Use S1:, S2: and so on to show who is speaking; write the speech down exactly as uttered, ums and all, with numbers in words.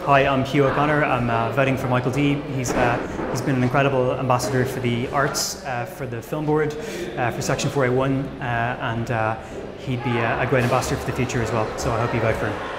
S1: Hi, I'm Hugh O'Connor. I'm uh, voting for Michael D. He's, uh, he's been an incredible ambassador for the arts, uh, for the film board, uh, for Section four A one, uh, and uh, he'd be a, a great ambassador for the future as well. So I hope you vote for him.